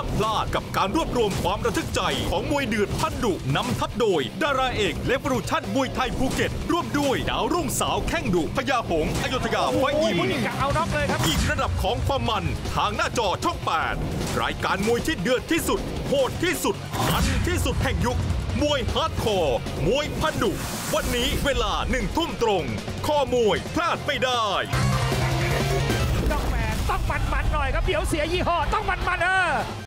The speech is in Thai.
ามพลาดกับการรวบรวมความระทึกใจของมวยเดือดพันดุนำทัพโดยดาราเอกเลเวอรูชั่นมวยไทยภูเก็ตร่วมด้วยดาวรุ่งสาวแข้งดุพญาหงส์อยุธยาไฟยิมเอาน็อกเลยครับอีกระดับของความมันทางหน้าจอช่อง 8รายการมวยที่เดือดที่สุดโหดที่สุดมันที่สุดแห่งยุคมวยฮาร์ดคอร์มวยพันดุวันนี้เวลา1 ทุ่มตรงข้อมวยพลาดไม่ได้ต้องมันหน่อยครับเดี๋ยวเสียยี่ห้อต้องมัน